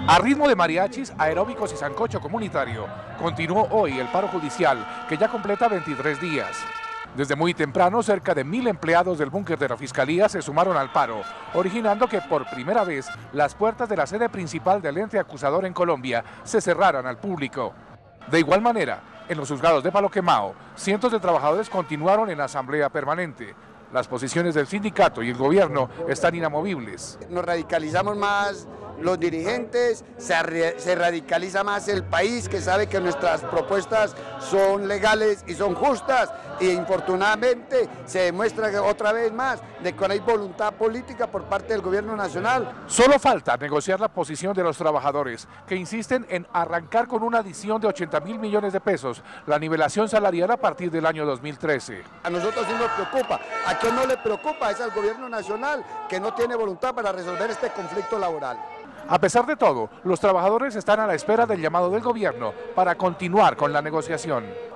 A ritmo de mariachis, aeróbicos y sancocho comunitario, continuó hoy el paro judicial, que ya completa 23 días. Desde muy temprano, cerca de 1000 empleados del búnker de la Fiscalía se sumaron al paro, originando que por primera vez las puertas de la sede principal del ente acusador en Colombia se cerraran al público. De igual manera, en los juzgados de Palo Quemado, cientos de trabajadores continuaron en asamblea permanente. Las posiciones del sindicato y el gobierno están inamovibles. Nos radicalizamos más los dirigentes, se radicaliza más el país, que sabe que nuestras propuestas son legales y son justas, y infortunadamente se demuestra otra vez más de que no hay voluntad política por parte del gobierno nacional. Solo falta negociar la posición de los trabajadores, que insisten en arrancar con una adición de 80.000 millones de pesos la nivelación salarial a partir del año 2013. A nosotros sí nos preocupa, a quien no le preocupa es al gobierno nacional, que no tiene voluntad para resolver este conflicto laboral. A pesar de todo, los trabajadores están a la espera del llamado del gobierno para continuar con la negociación.